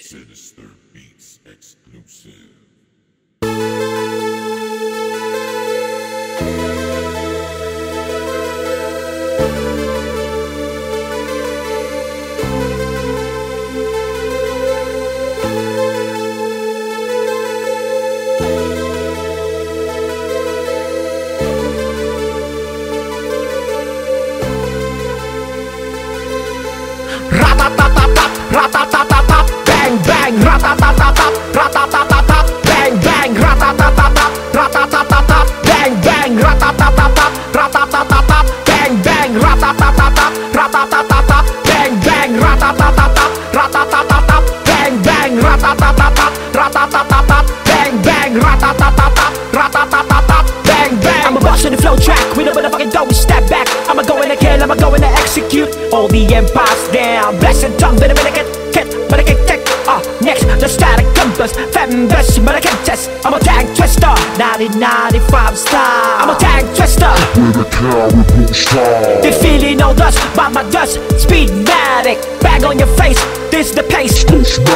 Sinister Beats exclusive. Ratatatatap, bang bang, ratatatatap, ratatatatap, bang bang, ratatatatap, ratatatatap, bang bang, ratatatatap, ratatatatap, bang bang, ratatatatap, ratatatatap, bang bang, ratatatatap, ratatatatap, bang bang, ratatatatap, ratatatatap, bang bang, ratatatatap, ratatatatap, bang bang. I'm a boss on the flow track, we know what the fucking dough, we step back. I'ma go in to kill, I'ma go in to execute all the empires down. Blessed tongue, but I'm gonna get but I can take, next, the static compass, fembus, but I can test. I'm a tank twister, 1995 style. I'm a tank twister, With a cow with blue star. they feeling all dust, by my dust, speedmatic, bag on your face, this the pace.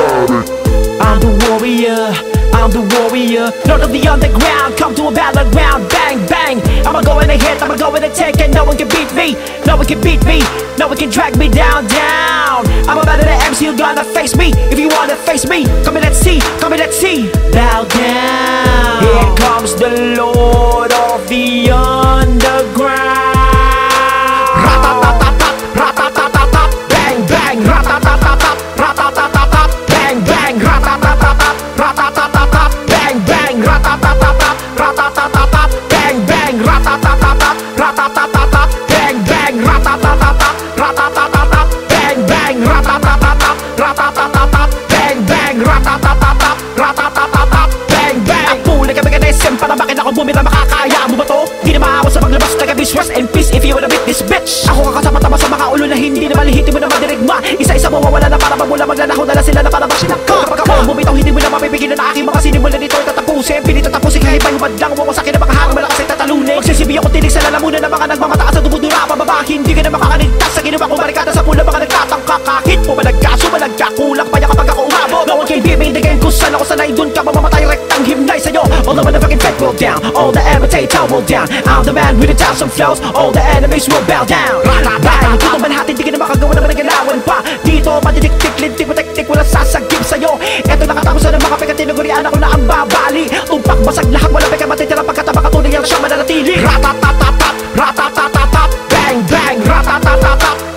I'm the warrior, I'm the warrior, Lord of the underground, come to a battleground, bang bang. I'ma go in and hit, I'ma go in and take, and no one can beat me, no one can beat me, no one can drag me down, down. I'm about to the MC, you gonna face me, if you wanna face me, come and let's see, come and let's see. Bow down, here comes the Lord of the underground. Ratatatatap, ratatatatap, bang bang, ratatatatap, ratatatatap, bang bang, ratatatatap, ratatatatap, bang bang, ratatatatap, ratatatatap, bang bang, ratatatatap, ratatatatap, bang bang, ratatatatap, ratatatatap, bang bang, ratatatatap, ratatatatap, bang bang, ratatatatap, ratatatatap, bang bang. Ang pula ka mechanism para bakit ako bumira, makakaya mo ba to? Di na maawa sa paglabas, taga-bis, rest and peace if you wanna beat this bitch. Ako kakasama-tama sa mga ulo na hindi na malihiti mo na madirigma. Isa-isa mawawala na para magmula, maglalaho na lang sila na para masinaka. Kapag ako bumitaw, hindi mo na mapipigilan na aking mga sinimula nito ay tatapusin. Pinito tapusin kahit pa yung badlang wawasakin na makaharang malakas ay tatalunin. Magsisibi ako tinig sa lalamunan ng mga nagmamataas sa dumudura pababa. Hindi ka na makakaligtas sa ginawa kong barikada sa pula, mga nagtatangka. Kahit po malagkaso, malagkakulang pa niya kapag ako umabot. No one can beat me in the game kung saan ako sanay, dun ka mamamatay, rektang himnay sa'yo. All the motherfucking fed will down, all the imitate will down. I'm the man with the thousand flows, all the enemies will bow down. Bang, dito manhattan, di ka na makagawa naman ng galawan pa. Dito madidik-tik, lintik, matek-tik, wala sasagip sa'yo. Eto nakatapos na ng mga pekatinugurian, ako na ang babali. Tumpak, basag lahat, wala peka matitira pagkataba katunay ang siyang mananatili. Ratatatatap, ratatatatap, bang bang, ratatatatap,